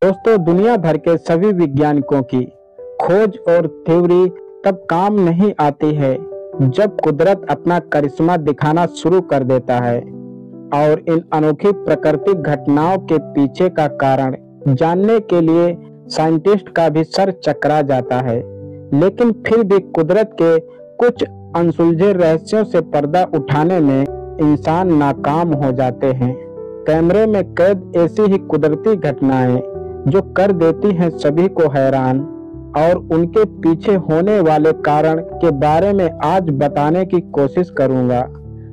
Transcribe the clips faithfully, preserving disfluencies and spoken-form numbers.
दोस्तों, दुनिया भर के सभी वैज्ञानिकों की खोज और थ्योरी तब काम नहीं आती है जब कुदरत अपना करिश्मा दिखाना शुरू कर देता है और इन अनोखी प्राकृतिक घटनाओं के पीछे का कारण जानने के लिए साइंटिस्ट का भी सर चकरा जाता है। लेकिन फिर भी कुदरत के कुछ अनसुलझे रहस्यों से पर्दा उठाने में इंसान नाकाम हो जाते हैं। कैमरे में कैद ऐसी ही कुदरती घटनाएं जो कर देती हैं सभी को हैरान, और उनके पीछे होने वाले कारण के बारे में आज बताने की कोशिश करूंगा।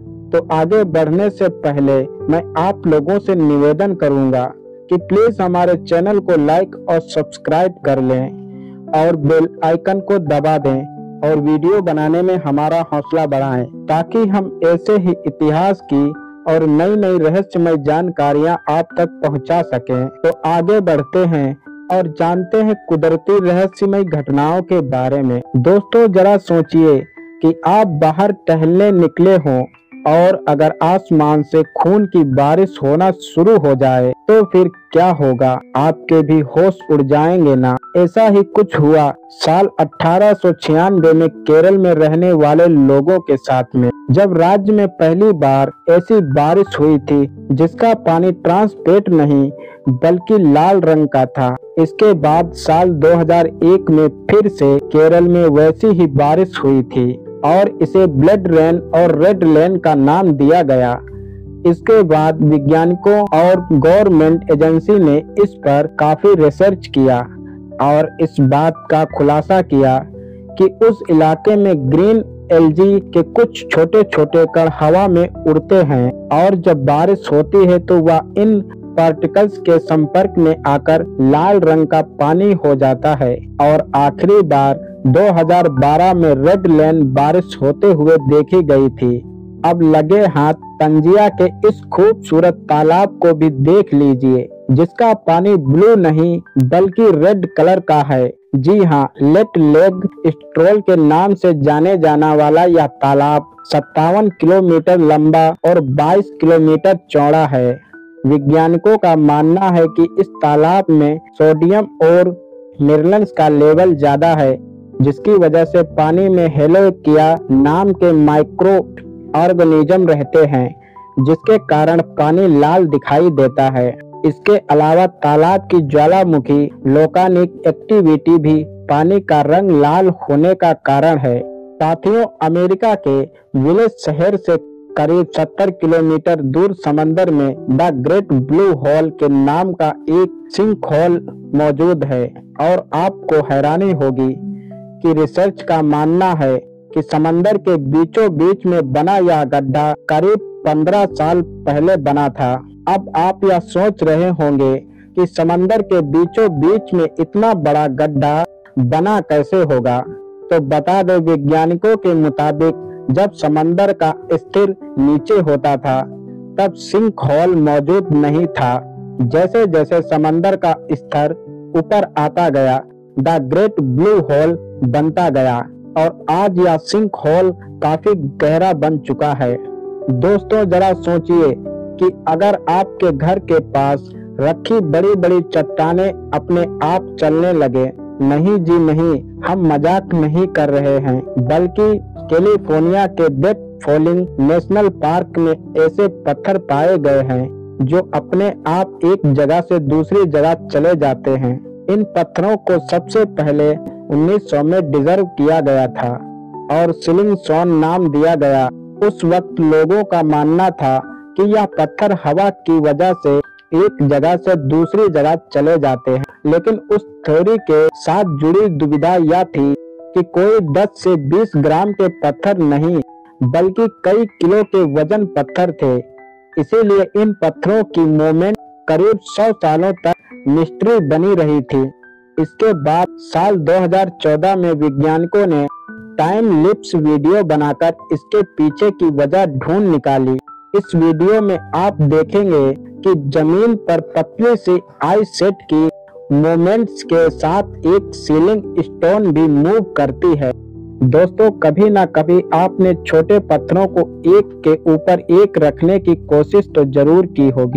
तो आगे बढ़ने से पहले मैं आप लोगों से निवेदन करूंगा कि प्लीज हमारे चैनल को लाइक और सब्सक्राइब कर लें और बेल आइकन को दबा दें और वीडियो बनाने में हमारा हौसला बढ़ाएं, ताकि हम ऐसे ही इतिहास की और नई नई रहस्यमय जानकारियां आप तक पहुंचा सकें। तो आगे बढ़ते हैं और जानते हैं कुदरती रहस्यमय घटनाओं के बारे में। दोस्तों, जरा सोचिए कि आप बाहर टहलने निकले हों और अगर आसमान से खून की बारिश होना शुरू हो जाए तो फिर क्या होगा? आपके भी होश उड़ जाएंगे ना। ऐसा ही कुछ हुआ साल अठारह सौ छियानवे में केरल में रहने वाले लोगों के साथ में, जब राज्य में पहली बार ऐसी बारिश हुई थी जिसका पानी ट्रांसपेरेंट नहीं बल्कि लाल रंग का था। इसके बाद साल दो हज़ार एक में फिर से केरल में वैसी ही बारिश हुई थी और इसे ब्लड रेन और रेड रेन का नाम दिया गया। इसके बाद वैज्ञानिकों और गवर्नमेंट एजेंसी ने इस पर काफी रिसर्च किया और इस बात का खुलासा किया कि उस इलाके में ग्रीन एलजी के कुछ छोटे छोटे कण हवा में उड़ते हैं और जब बारिश होती है तो वह इन पार्टिकल्स के संपर्क में आकर लाल रंग का पानी हो जाता है। और आखिरी बार दो हज़ार बारह में रेड रेन बारिश होते हुए देखी गई थी। अब लगे हाथ तंजिया के इस खूबसूरत तालाब को भी देख लीजिए, जिसका पानी ब्लू नहीं बल्कि रेड कलर का है। जी हाँ, लेट लेग स्ट्रोल के नाम से जाने जाना वाला यह तालाब सत्तावन किलोमीटर लंबा और बाईस किलोमीटर चौड़ा है। वैज्ञानिकों का मानना है कि इस तालाब में सोडियम और मिनरल्स का लेवल ज्यादा है, जिसकी वजह से पानी में हेलोकिया नाम के माइक्रो ऑर्गेनिज्म रहते हैं, जिसके कारण पानी लाल दिखाई देता है। इसके अलावा तालाब की ज्वालामुखी वोल्केनिक एक्टिविटी भी पानी का रंग लाल होने का कारण है। साथियों, अमेरिका के विलेज शहर से करीब सत्तर किलोमीटर दूर समंदर में द ग्रेट ब्लू होल के नाम का एक सिंक होल मौजूद है। और आपको हैरानी होगी कि रिसर्च का मानना है कि समंदर के बीचों बीच में बना यह गड्ढा करीब पंद्रह साल पहले बना था। अब आप यह सोच रहे होंगे कि समंदर के बीचों बीच में इतना बड़ा गड्ढा बना कैसे होगा। तो बता दो, वैज्ञानिकों के मुताबिक जब समंदर का स्तर नीचे होता था तब सिंक होल मौजूद नहीं था। जैसे जैसे समंदर का स्तर ऊपर आता गया द ग्रेट ब्लू होल बनता गया और आज यह सिंक होल काफी गहरा बन चुका है। दोस्तों, जरा सोचिए कि अगर आपके घर के पास रखी बड़ी बड़ी चट्टानें अपने आप चलने लगे, नहीं जी नहीं, हम मजाक नहीं कर रहे हैं, बल्कि कैलिफोर्निया के डेथ फॉलिंग नेशनल पार्क में ऐसे पत्थर पाए गए हैं जो अपने आप एक जगह से दूसरी जगह चले जाते हैं। इन पत्थरों को सबसे पहले उन्नीस सौ में डिजर्व किया गया था और सिलिंग स्टोन नाम दिया गया। उस वक्त लोगों का मानना था कि यह पत्थर हवा की वजह से एक जगह से दूसरी जगह चले जाते हैं, लेकिन उस थ्योरी के साथ जुड़ी दुविधा यह थी कि कोई दस से बीस ग्राम के पत्थर नहीं बल्कि कई किलो के वजन पत्थर थे। इसीलिए इन पत्थरों की मूवमेंट करीब सौ सालों तक मिस्ट्री बनी रही थी। इसके बाद साल दो हज़ार चौदह में वैज्ञानिकों ने टाइम लिप्स वीडियो बनाकर इसके पीछे की वजह ढूंढ निकाली। इस वीडियो में आप देखेंगे कि जमीन पर पतली सी आइस शेड की मूवमेंट्स के साथ एक सीलिंग स्टोन भी मूव करती है। दोस्तों, कभी ना कभी आपने छोटे पत्थरों को एक के ऊपर एक रखने की कोशिश तो जरूर की होगी।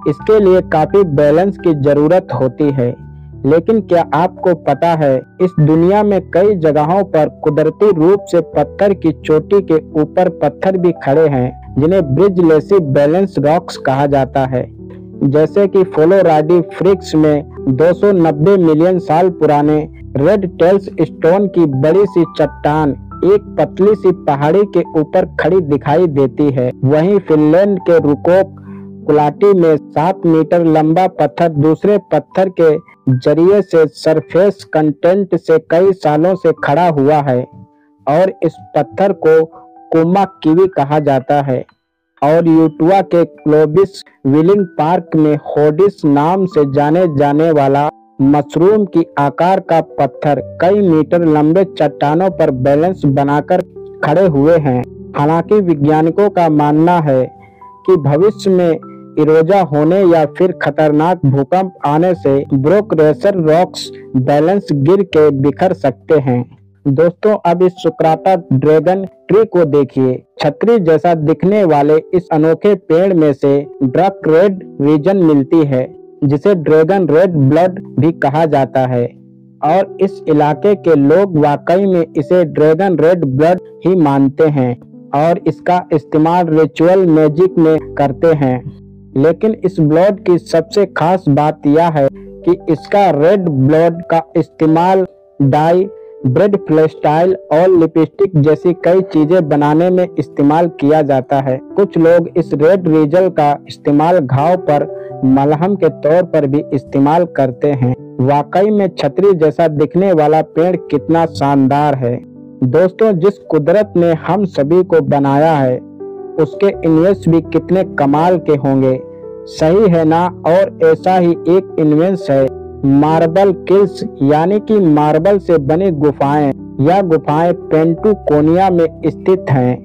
इसके लिए काफी बैलेंस की जरूरत होती है। लेकिन क्या आपको पता है, इस दुनिया में कई जगहों पर कुदरती रूप से पत्थर की चोटी के ऊपर पत्थर भी खड़े हैं, जिन्हें ब्रिजलेसी बैलेंस रॉक्स कहा जाता है। जैसे कि कोलोराडो फ्रिक्स में दो सौ नब्बे मिलियन साल पुराने रेड टेल्स स्टोन की बड़ी सी चट्टान एक पतली सी पहाड़ी के ऊपर खड़ी दिखाई देती है। वहीं फिनलैंड के रुकोक कुलाटी में सात मीटर लंबा पत्थर दूसरे पत्थर के जरिए से सरफेस कंटेंट से कई सालों से खड़ा हुआ है और इस पत्थर को कोमा कीवी कहा जाता है। और यूटुआ के क्लोबिस विलिंग पार्क में होडिस नाम से जाने जाने वाला मशरूम की आकार का पत्थर कई मीटर लंबे चट्टानों पर बैलेंस बनाकर खड़े हुए हैं। हालांकि वैज्ञानिकों का मानना है कि भविष्य में इरोजा होने या फिर खतरनाक भूकंप आने से ब्रोकरेसर रॉक्स बैलेंस गिर के बिखर सकते हैं। दोस्तों, अब इस सुक्राता ड्रैगन ट्री को देखिए। छतरी जैसा दिखने वाले इस अनोखे पेड़ में से डार्क रेड रीजन मिलती है, जिसे ड्रैगन रेड ब्लड भी कहा जाता है। और इस इलाके के लोग वाकई में इसे ड्रैगन रेड ब्लड ही मानते हैं और इसका इस्तेमाल रिचुअल मैजिक में करते हैं। लेकिन इस ब्लड की सबसे खास बात यह है कि इसका रेड ब्लड का इस्तेमाल डाई, ब्रेड फ्लेस्टाइल और लिपस्टिक जैसी कई चीजें बनाने में इस्तेमाल किया जाता है। कुछ लोग इस रेड रीजल का इस्तेमाल घाव पर मलहम के तौर पर भी इस्तेमाल करते हैं। वाकई में छतरी जैसा दिखने वाला पेड़ कितना शानदार है। दोस्तों, जिस कुदरत ने हम सभी को बनाया है उसके इन्वेंस भी कितने कमाल के होंगे, सही है ना। और ऐसा ही एक इन्वेंस है मार्बल किल्स, यानी कि मार्बल से बनी गुफाएं। यह गुफाएं पेंटुकोनिया में स्थित हैं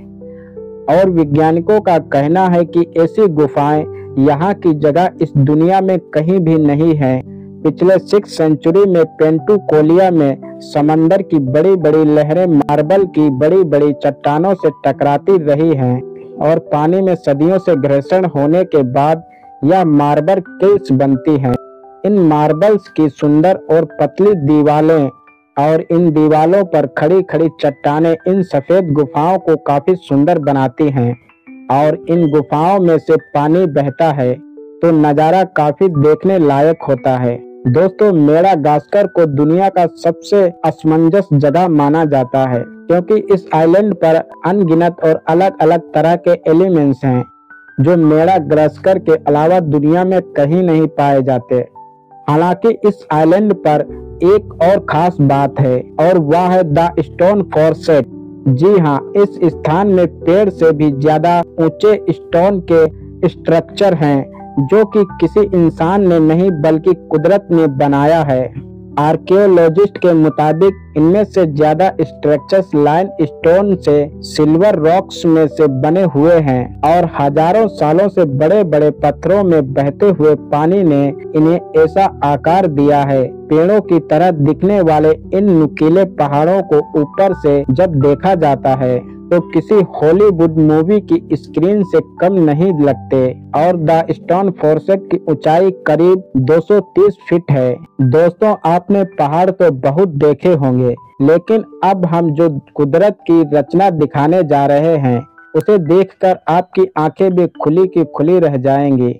और वैज्ञानिकों का कहना है कि ऐसी गुफाएं यहाँ की जगह इस दुनिया में कहीं भी नहीं है। पिछले सिक्स सेंचुरी में पेंटुकोलिया में समंदर की बड़ी बड़ी लहरें मार्बल की बड़ी बड़ी चट्टानों से टकराती रही हैं और पानी में सदियों से घर्षण होने के बाद यह मार्बल किल्स बनती हैं। इन मार्बल्स की सुंदर और पतली दीवारें और इन दीवारों पर खड़ी खड़ी चट्टानें इन सफेद गुफाओं को काफी सुंदर बनाती हैं। और इन गुफाओं में से पानी बहता है तो नज़ारा काफी देखने लायक होता है। दोस्तों, मेडागास्कर को दुनिया का सबसे असमंजस जगह माना जाता है क्योंकि इस आइलैंड पर अनगिनत और अलग अलग तरह के एलिमेंट्स हैं जो मेडागास्कर के अलावा दुनिया में कहीं नहीं पाए जाते। हालांकि इस आइलैंड पर एक और खास बात है और वह है द स्टोन फॉरेस्ट। जी हाँ, इस स्थान में पेड़ से भी ज्यादा ऊंचे स्टोन के स्ट्रक्चर हैं जो कि किसी इंसान ने नहीं बल्कि कुदरत ने बनाया है। आर्कियोलॉजिस्ट के मुताबिक इनमें से ज्यादा स्ट्रक्चर्स लाइन स्टोन से सिल्वर रॉक्स में से बने हुए हैं और हजारों सालों से बड़े बड़े पत्थरों में बहते हुए पानी ने इन्हें ऐसा आकार दिया है। पेड़ों की तरह दिखने वाले इन नुकीले पहाड़ों को ऊपर से जब देखा जाता है तो किसी हॉलीवुड मूवी की स्क्रीन से कम नहीं लगते और द स्टोन फॉरेस्ट की ऊंचाई करीब दो सौ तीस फीट है। दोस्तों, आपने पहाड़ तो बहुत देखे होंगे, लेकिन अब हम जो कुदरत की रचना दिखाने जा रहे हैं उसे देखकर आपकी आंखें भी खुली की खुली रह जाएंगी।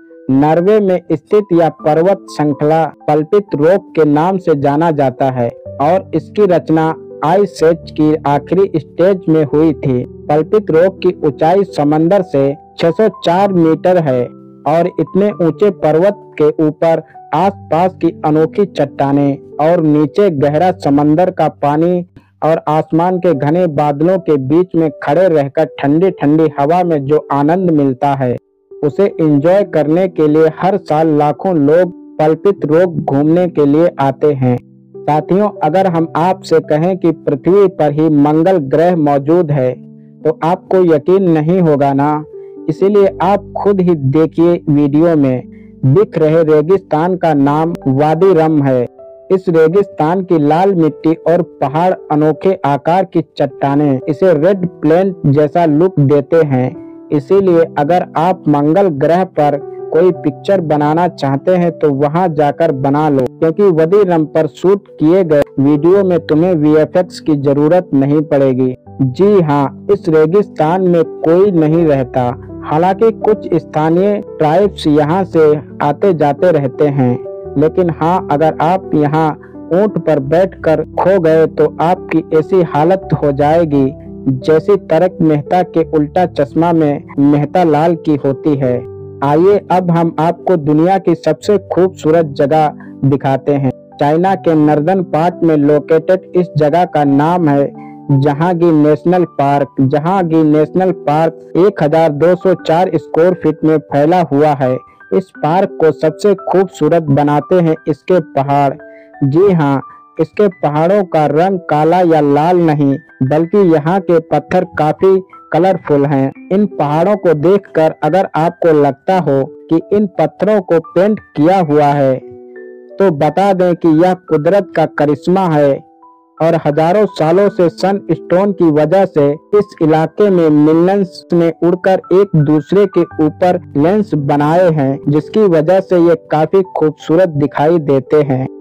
नॉर्वे में स्थित यह पर्वत श्रृंखला पल्पित रॉक के नाम से जाना जाता है और इसकी रचना आइस एज की आखिरी स्टेज में हुई थी। पल्पित रॉक की ऊंचाई समंदर से छह सौ चार मीटर है और इतने ऊंचे पर्वत के ऊपर आसपास की अनोखी चट्टानें और नीचे गहरा समंदर का पानी और आसमान के घने बादलों के बीच में खड़े रहकर ठंडी ठंडी हवा में जो आनंद मिलता है उसे एंजॉय करने के लिए हर साल लाखों लोग पल्पित रॉक घूमने के लिए आते हैं। साथियों, अगर हम आपसे कहें कि पृथ्वी पर ही मंगल ग्रह मौजूद है तो आपको यकीन नहीं होगा ना। इसीलिए आप खुद ही देखिए, वीडियो में दिख रहे रेगिस्तान का नाम वादी रम है। इस रेगिस्तान की लाल मिट्टी और पहाड़ अनोखे आकार की चट्टानें इसे रेड प्लेन जैसा लुक देते हैं। इसीलिए अगर आप मंगल ग्रह पर कोई पिक्चर बनाना चाहते हैं तो वहां जाकर बना लो, क्योंकि वडीरम पर शूट किए गए वीडियो में तुम्हें वी एफ एक्स की जरूरत नहीं पड़ेगी। जी हाँ, इस रेगिस्तान में कोई नहीं रहता। हालांकि कुछ स्थानीय ट्राइब्स यहाँ से आते जाते रहते हैं, लेकिन हाँ, अगर आप यहाँ ऊंट पर बैठकर खो गए तो आपकी ऐसी हालत हो जाएगी जैसी तारक मेहता के उल्टा चश्मा में मेहता लाल की होती है। आइए अब हम आपको दुनिया की सबसे खूबसूरत जगह दिखाते हैं। चाइना के नॉर्दर्न पार्ट में लोकेटेड इस जगह का नाम है Jahangir national park. Jahangir national park एक हज़ार दो सौ चार स्क्वायर फीट में फैला हुआ है। इस पार्क को सबसे खूबसूरत बनाते हैं इसके पहाड़। जी हाँ, इसके पहाड़ों का रंग काला या लाल नहीं, बल्कि यहाँ के पत्थर काफी कलरफुल हैं। इन पहाड़ों को देखकर अगर आपको लगता हो कि इन पत्थरों को पेंट किया हुआ है, तो बता दें कि यह कुदरत का करिश्मा है और हजारों सालों से सन स्टोन की वजह से इस इलाके में मिलियंस ने उड़कर एक दूसरे के ऊपर लेंस बनाए हैं, जिसकी वजह से ये काफी खूबसूरत दिखाई देते हैं।